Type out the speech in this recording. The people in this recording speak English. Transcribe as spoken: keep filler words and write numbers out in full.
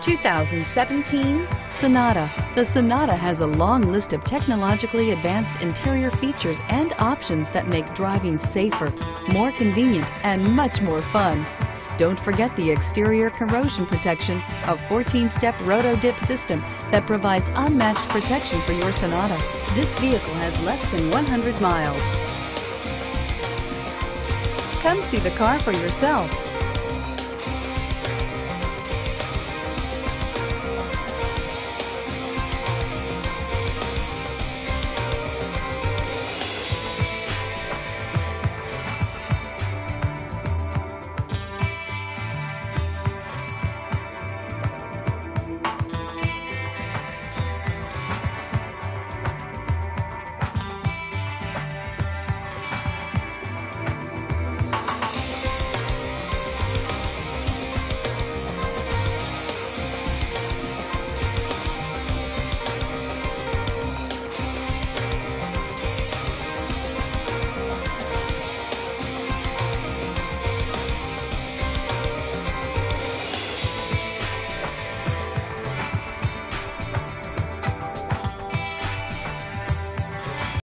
two thousand seventeen Sonata. The Sonata has a long list of technologically advanced interior features and options that make driving safer, more convenient, and much more fun. Don't forget the exterior corrosion protection, a fourteen step roto-dip system that provides unmatched protection for your Sonata. This vehicle has less than one hundred miles. Come see the car for yourself.